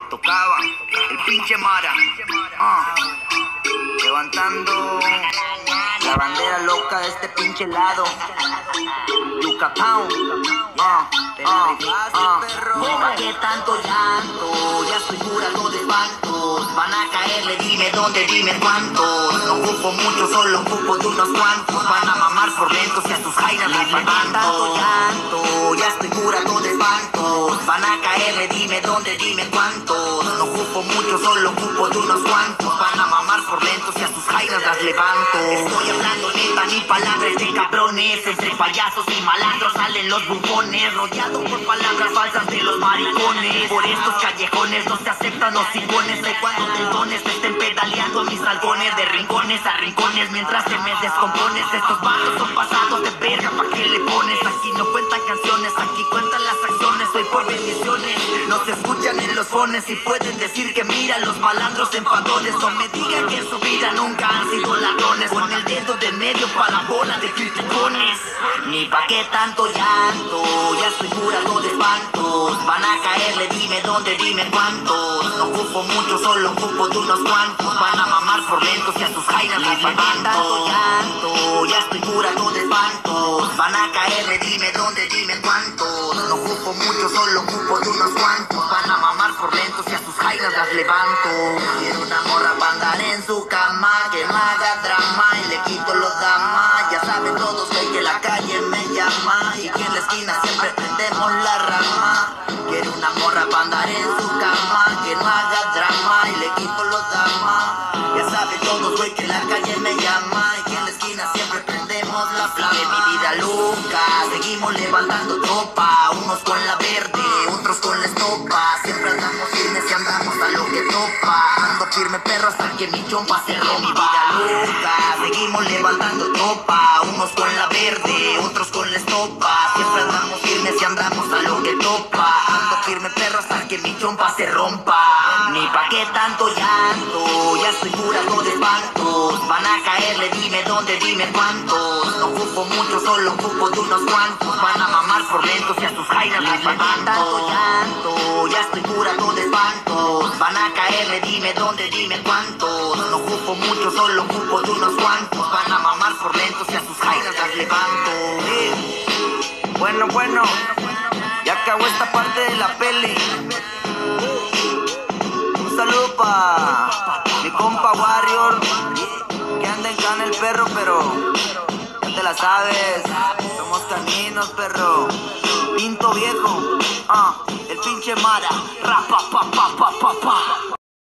Tocaba el pinche Mara, levantando la bandera loca de este pinche lado. Yucatán, ¿pa' qué tanto llanto? Ya estoy curado de espantos. Van a caerle, dime dónde, dime cuántos. No ocupo mucho, solo ocupo de unos cuantos. Van a mamar por lentos y a sus jainas las levanto. Tanto llanto, ya estoy curado de espantos. Van a caerle, dime dónde, dime cuántos. No ocupo mucho, solo ocupo de unos cuantos. Van a mamar por lentos y a sus jainas las levanto. Estoy hablando neta, ni palabras de cabrones. Entre payasos y malandros salen los bufones, rodeado por palabras falsas de los maricones. Por estos callejones no se aceptan los cincones. Hay cuando tendones te estén pedaleando mis halcones, de rincones a rincones mientras te me descompones. Estos vatos son pasados de verga, ¿pa' qué le pones? Aquí no cuentan canciones, aquí cuentan las acciones. Hoy por bendiciones no se escuchan en los fones y pueden decir que mira los malandros enfadones. No me digan que en su vida nunca han sido ladrones, con el dedo de medio pa' la bola de criticones. Ni pa' qué tanto llanto, ya estoy curado de espantos. Van a caerle, dime dónde, dime cuántos. No ocupo mucho, solo ocupo de unos cuantos. Van a mamar por lentos y a sus jainas las levanto. Tanto llanto, ya estoy curado de espantos. Van a caerle, dime dónde, dime cuántos. No ocupo mucho, solo ocupo de unos cuantos. Van a mamar por lentos y a sus jainas las levanto. Quiero una morra pa' andar en su cama, que me haga drama y le quito los damas. Ya saben todos que la calle me llama y que en la esquina siempre prendemos la rama. Quiero una morra pa' andar en su cama, que no haga drama y le quito los damas. Ya saben todos, güey, que la calle me llama y que en la esquina siempre prendemos la flama. De mi vida loca seguimos levantando tropa, unos con la verde, otros con la estopa. Siempre andamos firmes y andamos a lo que topa. Ando firme perro hasta que mi chompa se rompa. De mi vida loca seguimos levantando tropa, unos con la verde, otros con la estopa. Siempre andamos firmes y andamos a lo que topa. Ando firme perro hasta que mi chompa se rompa. Ni pa' qué tanto llanto, ya estoy curado de espantos. Van a caerle, dime dónde, dime cuántos. No ocupo mucho, solo ocupo de unos cuantos. Van a mamar por lentos y a sus jainas las levanto. Tanto llanto, ya estoy curado de espantos. Van a caerle, dime dónde, dime cuántos. No ocupo mucho, solo ocupo de unos cuantos. Van a mamar por lentos y a sus jainas las levanto. Bueno, ya acabó esta parte de la peli. Un saludo pa' mi compa Warrior, que anda en cana el perro, pero ya te la sabes, somos caninos, perro. Pinto viejo, el pinche Mara, rapa pa pa pa.